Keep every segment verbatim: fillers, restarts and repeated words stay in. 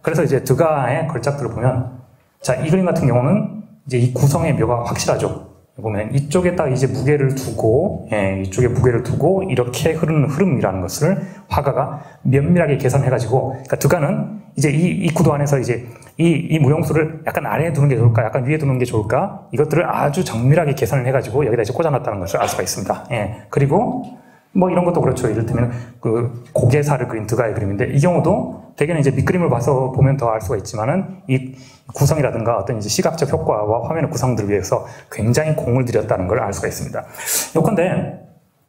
그래서 이제 드가의 걸작들을 보면, 자, 이 그림 같은 경우는 이제 이 구성의 묘가 확실하죠. 보면 이쪽에다 이제 무게를 두고, 예, 이쪽에 무게를 두고 이렇게 흐르는 흐름이라는 것을 화가가 면밀하게 계산해가지고, 그러니까 드가는 이제 이, 이 구도 안에서 이제 이, 이 무용수를 약간 아래에 두는 게 좋을까, 약간 위에 두는 게 좋을까, 이것들을 아주 정밀하게 계산을 해가지고 여기다 이제 꽂아놨다는 것을 알 수가 있습니다. 예, 그리고 뭐 이런 것도 그렇죠. 이를테면 그 고개사를 그린 드가의 그림인데, 이 경우도 대개는 이제 밑그림을 봐서 보면 더 알 수가 있지만은 이 구성이라든가 어떤 이제 시각적 효과와 화면의 구성들을 위해서 굉장히 공을 들였다는 걸 알 수가 있습니다. 요컨대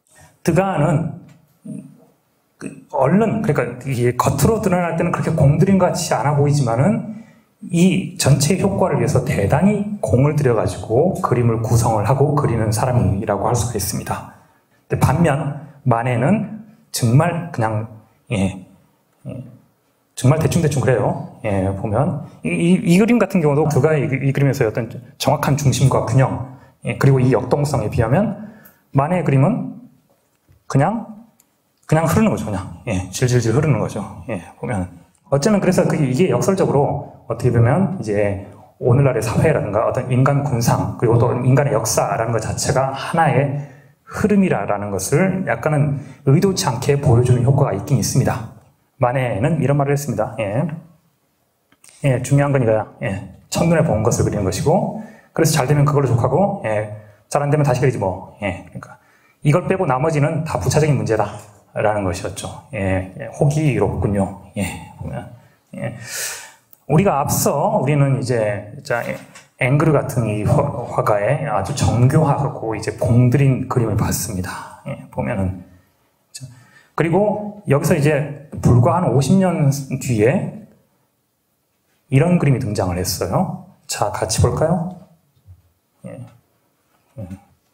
드가는 그 얼른, 그러니까 이게 겉으로 드러날 때는 그렇게 공들인 것 같이 않아 보이지만은 이 전체 효과를 위해서 대단히 공을 들여가지고 그림을 구성을 하고 그리는 사람이라고 할 수가 있습니다. 근데 반면 마네는 정말 그냥 예, 예, 정말 대충대충 그래요. 예, 보면 이, 이, 이 그림 같은 경우도 드가의 이, 이 그림에서의 어떤 정확한 중심과 균형, 예, 그리고 이 역동성에 비하면 마네의 그림은 그냥 그냥 흐르는 거죠. 그냥 예, 질질질 흐르는 거죠. 예, 보면 어쩌면 그래서 그게 이게 역설적으로 어떻게 보면 이제 오늘날의 사회라든가 어떤 인간 군상, 그리고 또 인간의 역사라는 것 자체가 하나의 흐름이라는 것을 약간은 의도치 않게 보여주는 효과가 있긴 있습니다. 마네는 이런 말을 했습니다. 예, 예, 중요한 건 이거야. 예, 첫눈에 본 것을 그리는 것이고, 그래서 잘 되면 그걸로 족하고, 예, 잘 안 되면 다시 그리지 뭐. 예, 그러니까 이걸 빼고 나머지는 다 부차적인 문제다라는 것이었죠. 예, 예, 호기롭군요. 예, 보면 예, 우리가 앞서 우리는 이제 자. 예, 앵그르 같은 이 화가의 아주 정교하고 이제 공들인 그림을 봤습니다. 예, 보면은. 그리고 여기서 이제 불과 한 오십 년 뒤에 이런 그림이 등장을 했어요. 자, 같이 볼까요? 예. 예.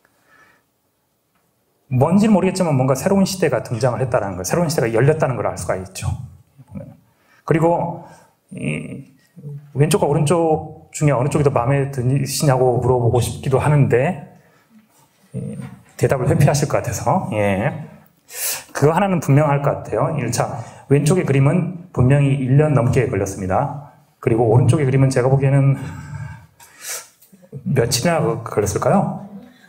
뭔지는 모르겠지만 뭔가 새로운 시대가 등장을 했다는 거, 새로운 시대가 열렸다는 걸 알 수가 있죠. 그리고 이 왼쪽과 오른쪽 중에 어느 쪽이 더 마음에 드시냐고 물어보고 싶기도 하는데, 예, 대답을 회피하실 것 같아서, 예. 그거 하나는 분명할 것 같아요. 일 차, 왼쪽의 그림은 분명히 일 년 넘게 걸렸습니다. 그리고 오른쪽의 그림은 제가 보기에는 며칠이나 걸렸을까요?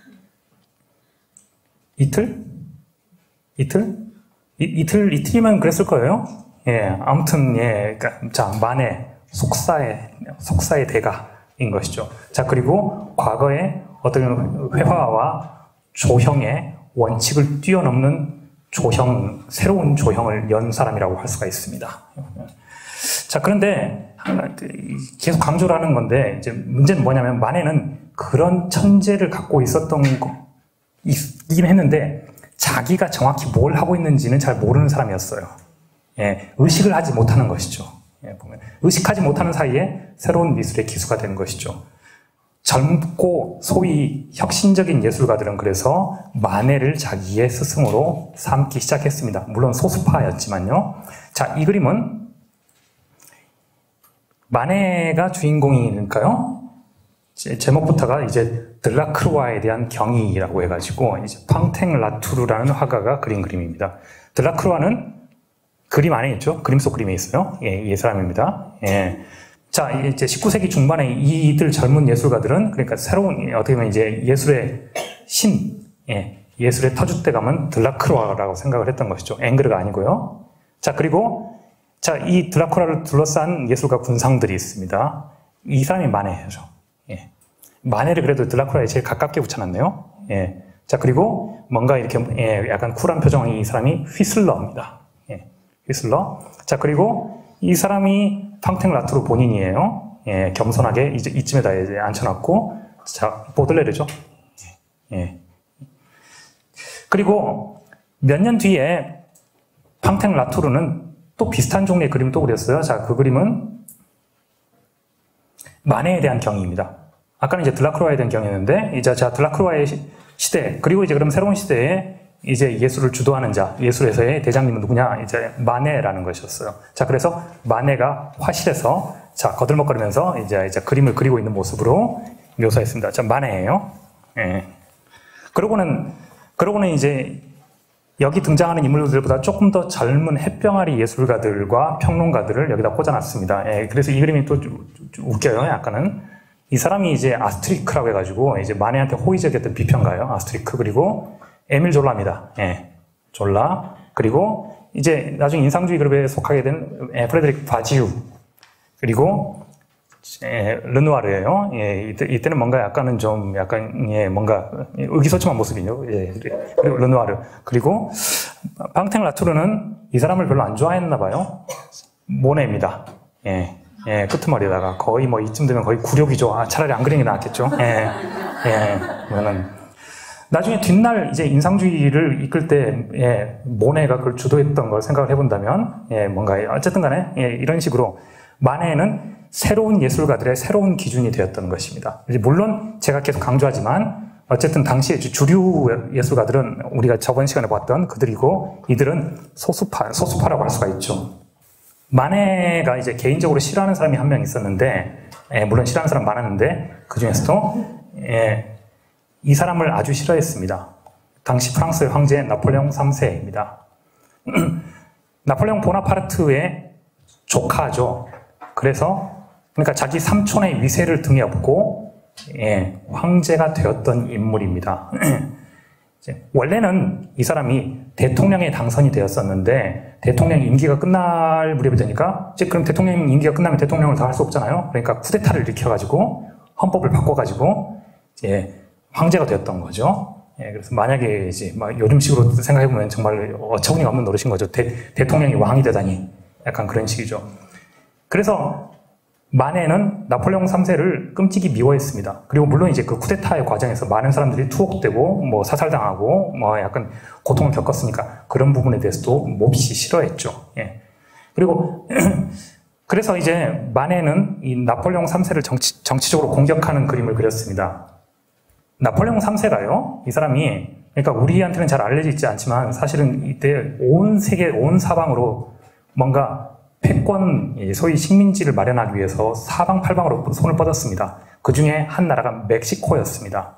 이틀? 이틀? 이, 이틀, 이틀이면 그랬을 거예요. 예, 아무튼, 예, 그러니까, 자, 마네. 속사의, 속사의 대가인 것이죠. 자, 그리고 과거에 어떤 회화와 조형의 원칙을 뛰어넘는 조형, 새로운 조형을 연 사람이라고 할 수가 있습니다. 자, 그런데 계속 강조를 하는 건데, 이제 문제는 뭐냐면, 마네는 그런 천재를 갖고 있었던 거, 있긴 했는데, 자기가 정확히 뭘 하고 있는지는 잘 모르는 사람이었어요. 예, 의식을 하지 못하는 것이죠. 예, 보면 의식하지 못하는 사이에 새로운 미술의 기수가 되는 것이죠. 젊고 소위 혁신적인 예술가들은 그래서 마네를 자기의 스승으로 삼기 시작했습니다. 물론 소수파였지만요. 자, 이 그림은 마네가 주인공이니까요. 제목부터가 이제 들라크루아에 대한 경의라고 해가지고 이제 팡탱 라투르라는 화가가 그린 그림입니다. 들라크루아는 그림 안에 있죠. 그림 속 그림에 있어요. 예, 이 사람입니다. 예. 자, 이제 십구 세기 중반에 이들 젊은 예술가들은, 그러니까 새로운, 어떻게 보면 이제 예술의 신, 예, 예술의 터줏대감은 들라크루아라고 생각을 했던 것이죠. 앵그르가 아니고요. 자, 그리고, 자, 이 들라크루아를 둘러싼 예술가 군상들이 있습니다. 이 사람이 마네죠. 예. 마네를 그래도 들라크루아에 제일 가깝게 붙여놨네요. 예. 자, 그리고 뭔가 이렇게, 예, 약간 쿨한 표정의 이 사람이 휘슬러입니다. 휘슬러. 자, 그리고 이 사람이 팡탱 라투르 본인이에요. 예, 겸손하게 이제 이쯤에다 이제 앉혀놨고, 자, 보들레르죠. 예. 그리고 몇 년 뒤에 팡탱 라투르는 또 비슷한 종류의 그림을 또 그렸어요. 자, 그 그림은 마네에 대한 경의입니다. 아까는 이제 들라크루아에 대한 경의였는데, 이제 자, 들라크루아의 시대, 그리고 이제 그럼 새로운 시대에 이제 예술을 주도하는 자, 예술에서의 대장님은 누구냐? 이제 마네라는 것이었어요. 자, 그래서 마네가 화실에서 자, 거들먹거리면서 이제, 이제 그림을 그리고 있는 모습으로 묘사했습니다. 자, 마네예요. 예. 그러고는, 그러고는 이제 여기 등장하는 인물들보다 조금 더 젊은 햇병아리 예술가들과 평론가들을 여기다 꽂아놨습니다. 예, 그래서 이 그림이 또 좀, 좀 웃겨요, 약간은. 이 사람이 이제 아스트리크라고 해가지고, 이제 마네한테 호의적이었던 비평가예요, 아스트리크. 그리고 에밀 졸라입니다. 예, 졸라. 그리고 이제 나중에 인상주의 그룹에 속하게 된 예, 프레드릭 바지우. 그리고 예, 르누아르예요. 예, 이때, 이때는 뭔가 약간은 좀 약간 예, 뭔가 의기소침한 모습이죠. 예, 그리고 르누아르. 그리고 방탱 라투르는 이 사람을 별로 안 좋아했나 봐요. 모네입니다. 예, 예, 끄트머리에다가 거의 뭐 이쯤 되면 거의 굴욕이죠. 아, 차라리 안 그리는 게 낫겠죠. 예, 예, 그러면 나중에 뒷날 이제 인상주의를 이끌 때 예, 모네가 그걸 주도했던 걸 생각을 해본다면 예, 뭔가 어쨌든 간에 예, 이런 식으로 마네는 새로운 예술가들의 새로운 기준이 되었던 것입니다. 물론 제가 계속 강조하지만 어쨌든 당시에 주류 예술가들은 우리가 저번 시간에 봤던 그들이고 이들은 소수파, 소수파라고 할 수가 있죠. 마네가 이제 개인적으로 싫어하는 사람이 한 명 있었는데 예, 물론 싫어하는 사람 많았는데 그 중에서도 예, 이 사람을 아주 싫어했습니다. 당시 프랑스의 황제 나폴레옹 삼 세입니다. 나폴레옹 보나파르트의 조카죠. 그래서 그러니까 자기 삼촌의 위세를 등에 업고 예, 황제가 되었던 인물입니다. 원래는 이 사람이 대통령에 당선이 되었었는데 대통령 임기가 끝날 무렵이 되니까 이제 그럼 대통령 임기가 끝나면 대통령을 더 할 수 없잖아요. 그러니까 쿠데타를 일으켜가지고 헌법을 바꿔가지고 이제 황제가 되었던 거죠. 예, 그래서 만약에 이제 막 요즘식으로 생각해보면 정말 어처구니가 없는 노릇인 거죠. 대, 대통령이 왕이 되다니 약간 그런 식이죠. 그래서 마네는 나폴레옹 삼 세를 끔찍이 미워했습니다. 그리고 물론 이제 그 쿠데타의 과정에서 많은 사람들이 투옥되고 뭐 사살당하고 뭐 약간 고통을 겪었으니까 그런 부분에 대해서도 몹시 싫어했죠. 예. 그리고 그래서 이제 마네는 이 나폴레옹 삼 세를 정치, 정치적으로 공격하는 그림을 그렸습니다. 나폴레옹 삼 세가요, 이 사람이 그러니까 우리한테는 잘 알려져 있지 않지만 사실은 이때 온 세계, 온 사방으로 뭔가 패권, 소위 식민지를 마련하기 위해서 사방팔방으로 손을 뻗었습니다. 그 중에 한 나라가 멕시코였습니다.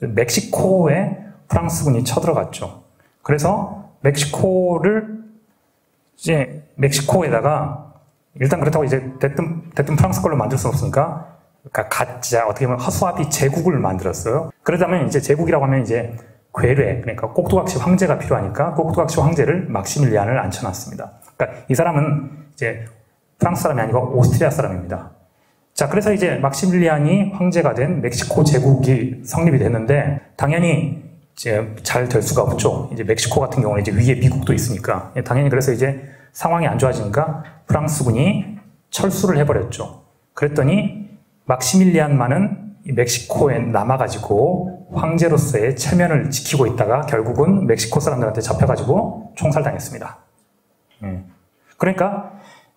멕시코에 프랑스군이 쳐들어갔죠. 그래서 멕시코를 이제 멕시코에다가 일단 그렇다고 이제 대뜸, 대뜸 프랑스 걸로 만들 수는 없으니까 그러니까 가짜 어떻게 보면 허수아비 제국을 만들었어요. 그러다면 이제 제국이라고 하면 이제 괴뢰, 그러니까 꼭두각시 황제가 필요하니까 꼭두각시 황제를 막시밀리안을 앉혀놨습니다. 그러니까 이 사람은 이제 프랑스 사람이 아니고 오스트리아 사람입니다. 자, 그래서 이제 막시밀리안이 황제가 된 멕시코 제국이 성립이 됐는데 당연히 이제 잘 될 수가 없죠. 이제 멕시코 같은 경우는 이제 위에 미국도 있으니까 당연히 그래서 이제 상황이 안 좋아지니까 프랑스군이 철수를 해버렸죠. 그랬더니 막시밀리안만은 멕시코에 남아가지고 황제로서의 체면을 지키고 있다가 결국은 멕시코 사람들한테 잡혀가지고 총살당했습니다. 음. 그러니까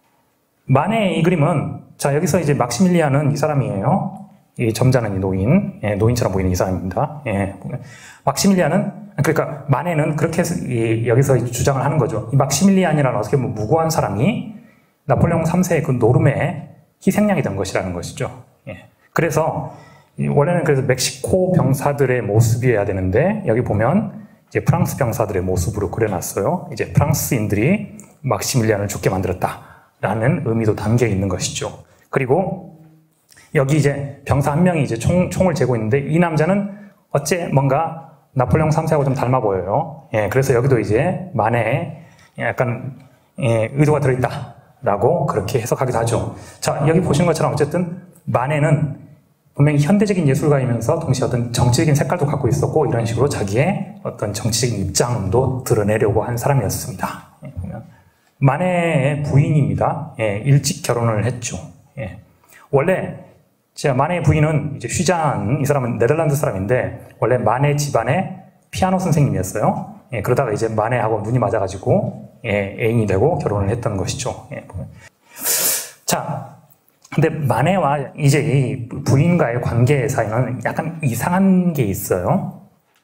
마네의 이 그림은 자 여기서 이제 막시밀리안은 이 사람이에요. 이 점잖은 이 노인, 예, 노인처럼 보이는 이 사람입니다. 예. 막시밀리안은 그러니까 마네는 그렇게 해서 이, 여기서 주장을 하는 거죠. 이 막시밀리안이라는 어떻게 보면 무고한 사람이 나폴레옹 삼 세의 그 노름에 희생양이 된 것이라는 것이죠. 예. 그래서 원래는 그래서 멕시코 병사들의 모습이어야 되는데 여기 보면 이제 프랑스 병사들의 모습으로 그려놨어요. 이제 프랑스인들이 막시밀리안을 죽게 만들었다라는 의미도 담겨 있는 것이죠. 그리고 여기 이제 병사 한 명이 이제 총, 총을 재고 있는데 이 남자는 어째 뭔가 나폴레옹 삼 세하고 좀 닮아 보여요. 예, 그래서 여기도 이제 마네에 약간 예, 의도가 들어있다라고 그렇게 해석하기도 하죠. 자, 여기 보시는 것처럼 어쨌든 마네는 분명히 현대적인 예술가이면서 동시에 어떤 정치적인 색깔도 갖고 있었고 이런 식으로 자기의 어떤 정치적인 입장도 드러내려고 한 사람이었습니다. 예, 마네의 부인입니다. 예, 일찍 결혼을 했죠. 예. 원래 제가 마네의 부인은 이제 휘잔, 이 사람은 네덜란드 사람인데 원래 마네 집안의 피아노 선생님이었어요. 예, 그러다가 이제 마네하고 눈이 맞아가지고 예, 애인이 되고 결혼을 했던 것이죠. 예. 자, 근데 마네와 이제 이 부인과의 관계 사이는 약간 이상한 게 있어요.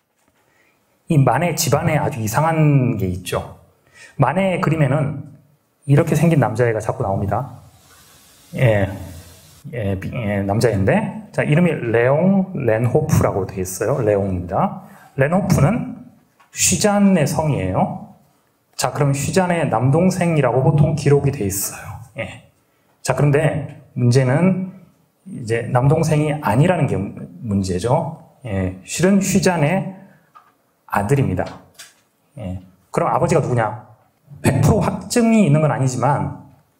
이 마네 집안에 아주 이상한 게 있죠. 마네의 그림에는 이렇게 생긴 남자애가 자꾸 나옵니다. 예, 예, 예 남자애인데, 자, 이름이 레옹 렌호프라고 되어 있어요. 레옹입니다. 렌호프는 휘잔의 성이에요. 자, 그럼 휘잔의 남동생이라고 보통 기록이 돼 있어요. 예. 자, 그런데 문제는 이제 남동생이 아니라는 게 문제죠. 예. 실은 휘잔의 아들입니다. 예. 그럼 아버지가 누구냐? 백 퍼센트 확증이 있는 건 아니지만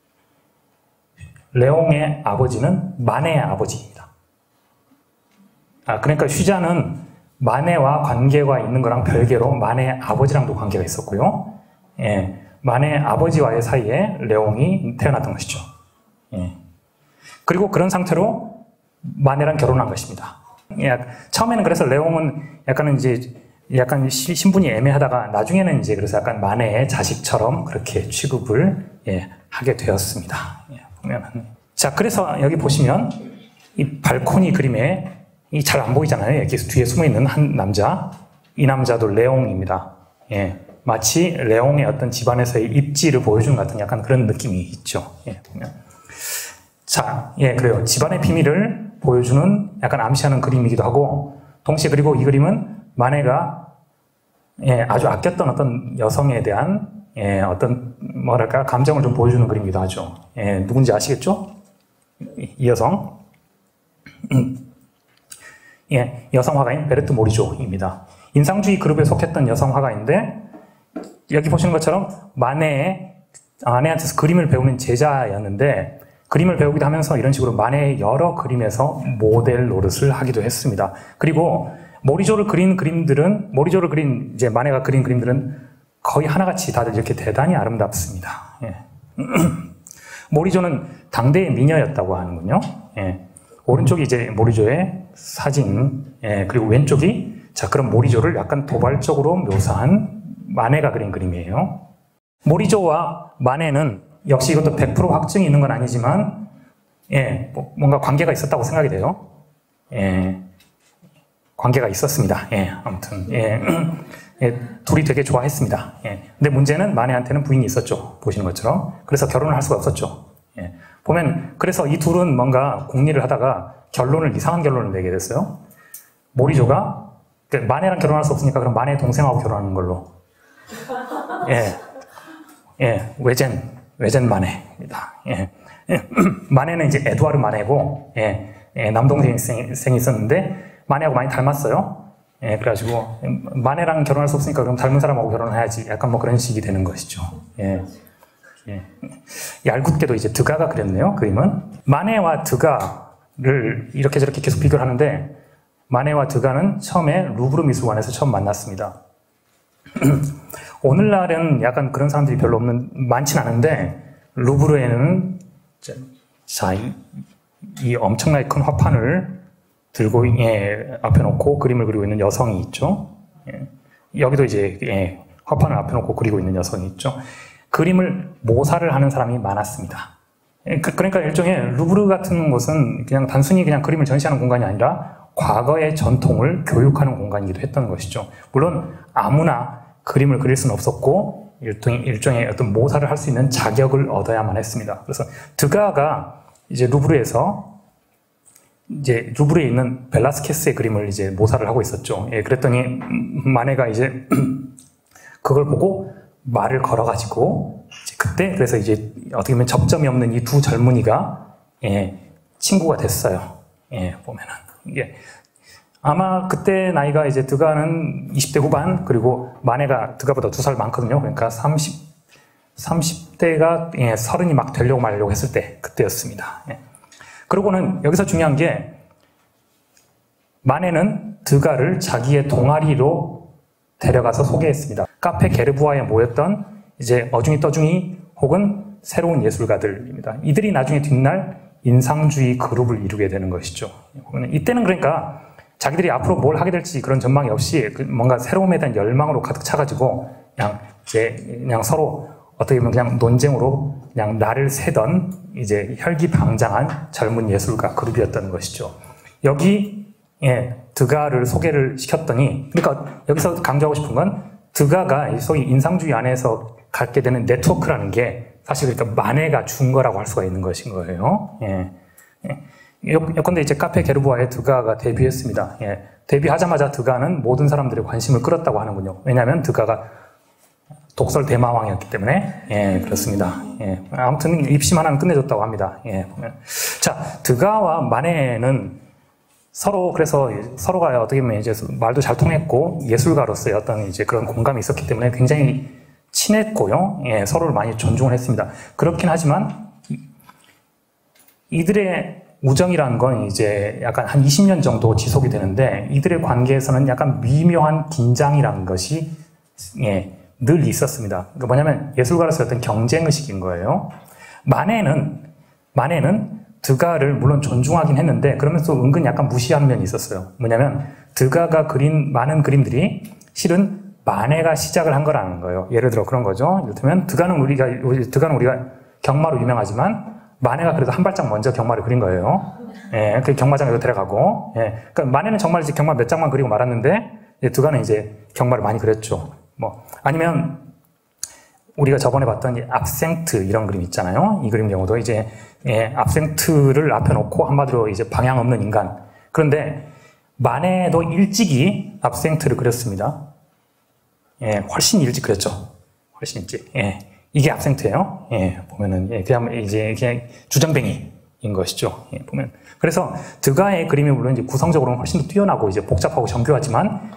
레옹의 아버지는 마네의 아버지입니다. 아, 그러니까 휘잔은 마네와 관계가 있는 거랑 별개로 마네의 아버지랑도 관계가 있었고요. 예, 마네의 아버지와의 사이에 레옹이 태어났던 것이죠. 예. 그리고 그런 상태로 마네랑 결혼한 것입니다. 예, 처음에는 그래서 레옹은 약간은 이제 약간 신분이 애매하다가 나중에는 이제 그래서 약간 마네의 자식처럼 그렇게 취급을 예, 하게 되었습니다. 예, 보면은. 자, 그래서 여기 보시면 이 발코니 그림에 이 잘 안 보이잖아요. 여기 뒤에 숨어 있는 한 남자. 이 남자도 레옹입니다. 예, 마치 레옹의 어떤 집안에서의 입지를 보여주는 같은 약간 그런 느낌이 있죠. 예, 보면. 자, 예, 그래요. 집안의 비밀을 보여주는 약간 암시하는 그림이기도 하고, 동시에 그리고 이 그림은 마네가 예, 아주 아꼈던 어떤 여성에 대한 예, 어떤 뭐랄까 감정을 좀 보여주는 그림이기도 하죠. 예, 누군지 아시겠죠? 이 여성. 예, 여성 화가인 베르트 모리조입니다. 인상주의 그룹에 속했던 여성 화가인데 여기 보시는 것처럼 마네의 아내한테서 그림을 배우는 제자였는데 그림을 배우기도 하면서 이런 식으로 마네의 여러 그림에서 모델 노릇을 하기도 했습니다. 그리고 모리조를 그린 그림들은 모리조를 그린 이제 마네가 그린 그림들은 거의 하나같이 다들 이렇게 대단히 아름답습니다. 예. 모리조는 당대의 미녀였다고 하는군요. 예. 오른쪽이 이제 모리조의 사진, 예, 그리고 왼쪽이 자 그럼 모리조를 약간 도발적으로 묘사한 마네가 그린 그림이에요. 모리조와 마네는 역시 이것도 백 퍼센트 확증이 있는 건 아니지만 예, 뭐, 뭔가 관계가 있었다고 생각이 돼요. 예, 관계가 있었습니다. 예, 아무튼 예, 예, 둘이 되게 좋아했습니다. 예, 근데 문제는 마네한테는 부인이 있었죠. 보시는 것처럼. 그래서 결혼을 할 수가 없었죠. 예, 보면 그래서 이 둘은 뭔가 공리를 하다가 결론을 이상한 결론을 내게 됐어요. 모리조가 마네랑 결혼할 수 없으니까 그럼 마네 동생하고 결혼하는 걸로. 예, 예, 외젠 외젠 마네입니다. 예, 예. 마네는 이제 에두아르 마네고 예, 예, 남동생이 있었는데 마네하고 많이 닮았어요. 예, 그래가지고 마네랑 결혼할 수 없으니까 그럼 닮은 사람하고 결혼해야지. 약간 뭐 그런 식이 되는 것이죠. 예. 예. 얄궂게도 이제 드가가 그렸네요. 그림은 마네와 드가를 이렇게 저렇게 계속 비교를 하는데 마네와 드가는 처음에 루브르 미술관에서 처음 만났습니다. 오늘날은 약간 그런 사람들이 별로 없는 많진 않은데 루브르에는 자, 이, 이 엄청나게 큰 화판을 들고 예, 앞에 놓고 그림을 그리고 있는 여성이 있죠. 예. 여기도 이제 예, 화판을 앞에 놓고 그리고 있는 여성이 있죠. 그림을 모사를 하는 사람이 많았습니다. 그러니까 일종의 루브르 같은 곳은 그냥 단순히 그냥 그림을 전시하는 공간이 아니라 과거의 전통을 교육하는 공간이기도 했던 것이죠. 물론 아무나 그림을 그릴 수는 없었고 일종의, 일종의 어떤 모사를 할 수 있는 자격을 얻어야만 했습니다. 그래서 드가가 이제 루브르에서 이제 루브르에 있는 벨라스케스의 그림을 이제 모사를 하고 있었죠. 예, 그랬더니 마네가 이제 그걸 보고 말을 걸어가지고 그때 그래서 이제 어떻게 보면 접점이 없는 이 두 젊은이가 예, 친구가 됐어요. 예, 보면은 이게 아마 그때 나이가 이제 드가는 이십 대 후반 그리고 마네가 드가보다 두 살 많거든요. 그러니까 삼십, 삼십 대가 예, 서른이 막 되려고 말려고 했을 때 그때였습니다. 예. 그러고는 여기서 중요한 게 마네는 드가를 자기의 동아리로 데려가서 소개했습니다. 카페 게르부아에 모였던 이제 어중이 떠중이 혹은 새로운 예술가들입니다. 이들이 나중에 뒷날 인상주의 그룹을 이루게 되는 것이죠. 이때는 그러니까 자기들이 앞으로 뭘 하게 될지 그런 전망이 없이 뭔가 새로움에 대한 열망으로 가득 차가지고 그냥 이제 그냥 서로 어떻게 보면 그냥 논쟁으로 그냥 날을 새던 이제 혈기방장한 젊은 예술가 그룹이었던 것이죠. 여기 예, 드가를 소개를 시켰더니 그러니까 여기서 강조하고 싶은 건 드가가 소위 인상주의 안에서 갖게 되는 네트워크라는 게 사실 그러니까 마네가 준 거라고 할 수가 있는 것인 거예요. 예. 예. 예컨대 이제 카페 게르부아의 드가가 데뷔했습니다. 예, 데뷔하자마자 드가는 모든 사람들의 관심을 끌었다고 하는군요. 왜냐하면 드가가 독설 대마왕이었기 때문에. 예, 그렇습니다. 예, 아무튼 입심 하나는 끝내줬다고 합니다. 예, 보면. 자, 드가와 마네는 서로, 그래서 서로가 어떻게 보면 이제 말도 잘 통했고 예술가로서의 어떤 이제 그런 공감이 있었기 때문에 굉장히 친했고요. 예, 서로를 많이 존중을 했습니다. 그렇긴 하지만 이들의 우정이라는 건 이제 약간 한 이십 년 정도 지속이 되는데 이들의 관계에서는 약간 미묘한 긴장이라는 것이 예, 늘 있었습니다. 그러니까 뭐냐면 예술가로서 어떤 경쟁의식인 거예요. 마네는 마네는 드가를 물론 존중하긴 했는데 그러면서 은근 약간 무시한 면이 있었어요. 뭐냐면 드가가 그린 많은 그림들이 실은 마네가 시작을 한 거라는 거예요. 예를 들어 그런 거죠. 이를테면 드가는 우리가 드가는 우리가 경마로 유명하지만 마네가 그래도 한 발짝 먼저 경마를 그린 거예요. 예, 그 경마장에도 데려가고. 예, 그러니까 마네는 정말 이제 경마 몇 장만 그리고 말았는데 예, 드가는 이제 경마를 많이 그렸죠. 뭐 아니면 우리가 저번에 봤던 이 압생트 이런 그림 있잖아요. 이 그림 경우도 이제 예, 압생트를 앞에 놓고 한마디로 이제 방향 없는 인간. 그런데 마네도 일찍이 압생트를 그렸습니다. 예, 훨씬 일찍 그렸죠. 훨씬 일찍. 예, 이게 압생트예요. 예, 보면은 예, 그냥 이제 그냥 주정뱅이인 것이죠. 예, 보면 그래서 드가의 그림이 물론 이제 구성적으로는 훨씬 더 뛰어나고 이제 복잡하고 정교하지만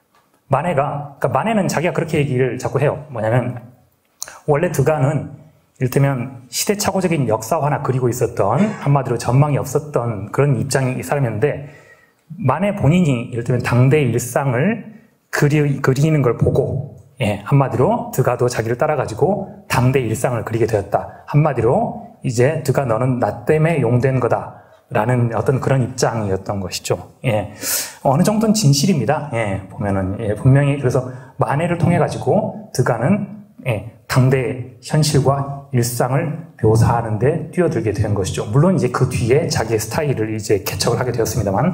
마네가 그러니까 마네는 자기가 그렇게 얘기를 자꾸 해요. 뭐냐면 원래 드가는 이를테면 시대착오적인 역사화나 그리고 있었던 한마디로 전망이 없었던 그런 입장이 사람이었는데 마네 본인이 이를테면 당대 일상을 그리, 그리는 걸 보고 예, 한마디로 드가도 자기를 따라가지고 당대 일상을 그리게 되었다. 한마디로 이제 드가 너는 나 때문에 용된 거다. 라는 어떤 그런 입장이었던 것이죠. 예. 어느 정도는 진실입니다. 예, 보면은, 예, 분명히 그래서 마네를 통해가지고 드가는 예, 당대 현실과 일상을 묘사하는데 뛰어들게 된 것이죠. 물론 이제 그 뒤에 자기의 스타일을 이제 개척을 하게 되었습니다만,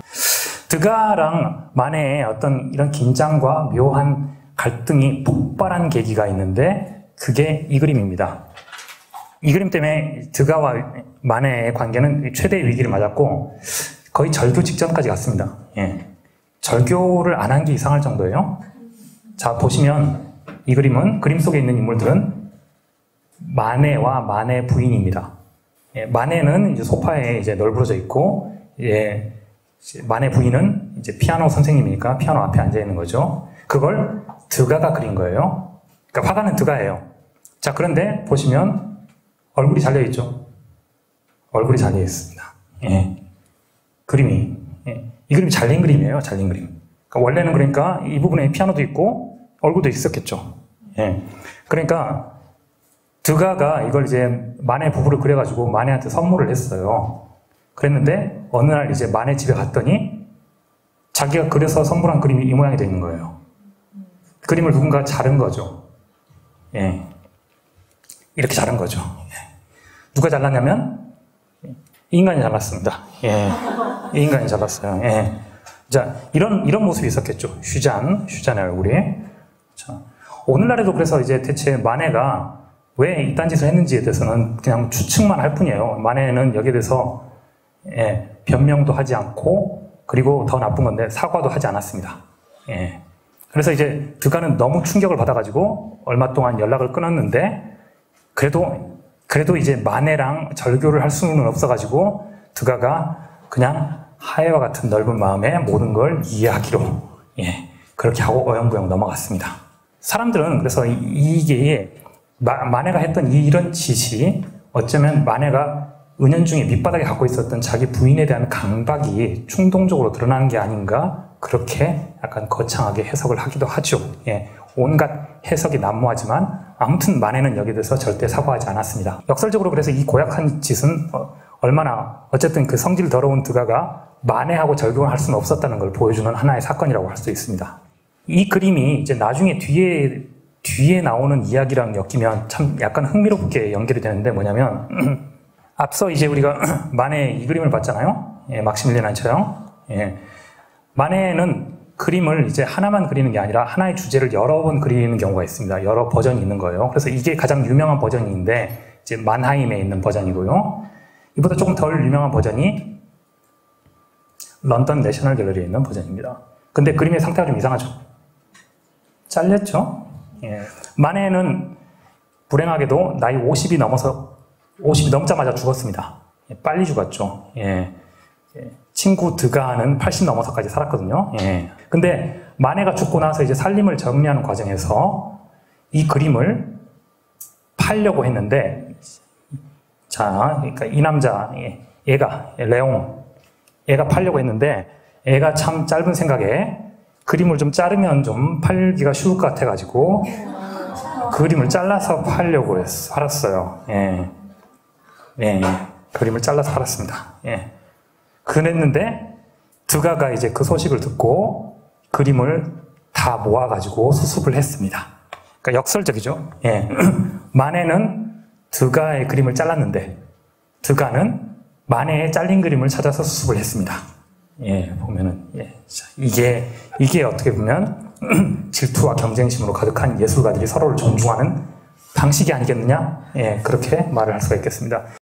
드가랑 마네의 어떤 이런 긴장과 묘한 갈등이 폭발한 계기가 있는데, 그게 이 그림입니다. 이 그림 때문에 드가와 마네의 관계는 최대의 위기를 맞았고, 거의 절교 직전까지 갔습니다. 예. 절교를 안 한 게 이상할 정도예요. 자, 보시면, 이 그림은, 그림 속에 있는 인물들은 마네와 마네 부인입니다. 예, 마네는 이제 소파에 이제 널브러져 있고, 예, 마네 부인은 이제 피아노 선생님이니까 피아노 앞에 앉아 있는 거죠. 그걸 드가가 그린 거예요. 그러니까 화가는 드가예요. 자, 그런데 보시면 얼굴이 잘려 있죠. 얼굴이 잘려 있습니다. 예, 그림이 예, 이 그림이 잘린 그림이에요. 잘린 그림. 그러니까 원래는 그러니까 이 부분에 피아노도 있고 얼굴도 있었겠죠. 예. 그러니까 드가가 이걸 이제 마네 부부를 그려가지고 마네한테 선물을 했어요. 그랬는데 어느 날 이제 마네 집에 갔더니 자기가 그려서 선물한 그림이 이 모양이 되어 있는 거예요. 그림을 누군가 자른 거죠. 예. 이렇게 자른 거죠. 예. 누가 잘랐냐면 이 인간이 잘랐습니다. 예. 이 인간이 잘랐어요. 예. 자, 이런 이런 모습이 있었겠죠. 휴잔, 휴잔의 얼굴이. 자, 오늘날에도 그래서 이제 대체 마네가 왜 이딴 짓을 했는지에 대해서는 그냥 추측만 할 뿐이에요. 마네는 여기에 대해서 예, 변명도 하지 않고 그리고 더 나쁜 건데 사과도 하지 않았습니다. 예. 그래서 이제 드가는 너무 충격을 받아가지고 얼마 동안 연락을 끊었는데 그래도 그래도 이제 마네랑 절교를 할 수는 없어가지고 드가가 그냥 하해와 같은 넓은 마음에 모든 걸 이해하기로 예, 그렇게 하고 어영부영 넘어갔습니다. 사람들은 그래서 이게 마, 마네가 했던 이, 이런 짓이 어쩌면 마네가 은연중에 밑바닥에 갖고 있었던 자기 부인에 대한 강박이 충동적으로 드러나는 게 아닌가 그렇게 약간 거창하게 해석을 하기도 하죠. 예, 온갖 해석이 난무하지만 아무튼 마네는 여기에 대해서 절대 사과하지 않았습니다. 역설적으로 그래서 이 고약한 짓은 어, 얼마나 어쨌든 그 성질 더러운 드가가 마네하고 절교를 할 수는 없었다는 걸 보여주는 하나의 사건이라고 할 수 있습니다. 이 그림이 이제 나중에 뒤에 뒤에 나오는 이야기랑 엮이면 참 약간 흥미롭게 연결이 되는데 뭐냐면 앞서 이제 우리가 마네 이 그림을 봤잖아요. 예, 막시밀리안 안처형. 예. 마네는 그림을 이제 하나만 그리는 게 아니라 하나의 주제를 여러 번 그리는 경우가 있습니다. 여러 버전이 있는 거예요. 그래서 이게 가장 유명한 버전인데 이제 만하임에 있는 버전이고요. 이보다 조금 덜 유명한 버전이 런던 내셔널 갤러리에 있는 버전입니다. 근데 그림의 상태가 좀 이상하죠? 잘렸죠? 예. 마네는 불행하게도 나이 오십이 넘어서, 오십이 넘자마자 죽었습니다. 예, 빨리 죽었죠. 예. 예. 친구 드가는 팔십 넘어서까지 살았거든요. 예. 근데 마네가 죽고 나서 이제 살림을 정리하는 과정에서 이 그림을 팔려고 했는데, 자, 그러니까 이 남자, 얘가, 레옹, 얘가 팔려고 했는데, 얘가 참 짧은 생각에 그림을 좀 자르면 좀 팔기가 쉬울 것 같아가지고, 그림을 잘라서 팔려고 했, 팔았어요. 예. 예. 그림을 잘라서 팔았습니다. 예. 그랬는데, 드가가 이제 그 소식을 듣고, 그림을 다 모아가지고 수습을 했습니다. 그러니까 역설적이죠. 예. 마네는 드가의 그림을 잘랐는데 드가는 마네의 잘린 그림을 찾아서 수습을 했습니다. 예, 보면은 예, 자, 이게 이게 어떻게 보면 질투와 경쟁심으로 가득한 예술가들이 서로를 존중하는 방식이 아니겠느냐? 예, 그렇게 말을 할 수가 있겠습니다.